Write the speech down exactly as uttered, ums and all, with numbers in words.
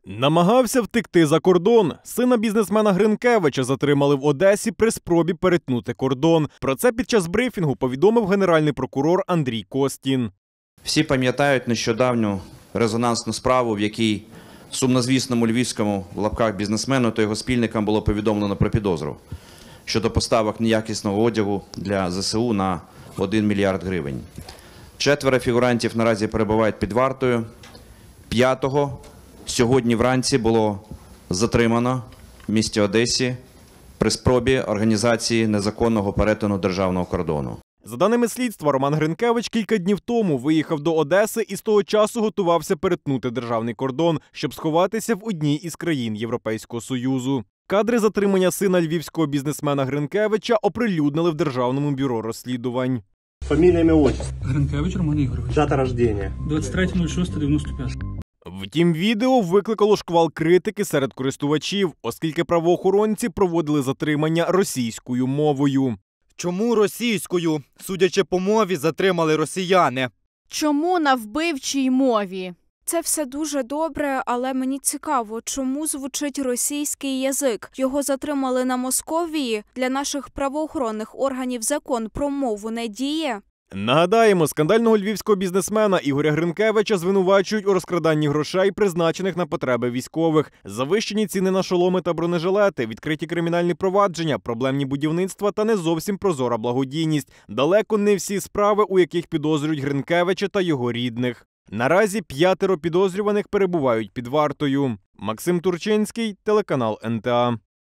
Намагався втекти за кордон. Сина бізнесмена Гринкевича затримали в Одесі при спробі перетнути кордон. Про це під час брифінгу повідомив генеральний прокурор Андрій Костін. Всі пам'ятають нещодавню резонансну справу, в якій сумнозвісному львівському в лапках бізнесмену та його спільникам було повідомлено про підозру щодо поставок неякісного одягу для зе се у на один мільярд гривень. Четверо фігурантів наразі перебувають під вартою. П'ятого сьогодні вранці було затримано в місті Одесі при спробі організації незаконного перетину державного кордону. За даними слідства, Роман Гринкевич кілька днів тому виїхав до Одеси і з того часу готувався перетнути державний кордон, щоб сховатися в одній із країн Європейського Союзу. Кадри затримання сина львівського бізнесмена Гринкевича оприлюднили в Державному бюро розслідувань. Фамілія, ім'я, отчество. Гринкевич Роман Ігорович. Дата рождения. двадцять третє шосте дев'яносто п'ять. Втім, відео викликало шквал критики серед користувачів, оскільки правоохоронці проводили затримання російською мовою. Чому російською? Судячи по мові, затримали росіяни. Чому на вбивчій мові? Це все дуже добре, але мені цікаво, чому звучить російський язик. Його затримали на Московії. Для наших правоохоронних органів закон про мову не діє. Нагадаємо, скандального львівського бізнесмена Ігоря Гринкевича звинувачують у розкраданні грошей, призначених на потреби військових. Завищені ціни на шоломи та бронежилети, відкриті кримінальні провадження, проблемні будівництва та не зовсім прозора благодійність. Далеко не всі справи, у яких підозрюють Гринкевича та його рідних. Наразі п'ятеро підозрюваних перебувають під вартою. Максим Турчинський, телеканал ен те а.